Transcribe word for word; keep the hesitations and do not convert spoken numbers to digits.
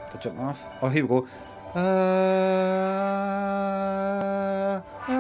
to jump off. Oh, here we go. Uh, uh,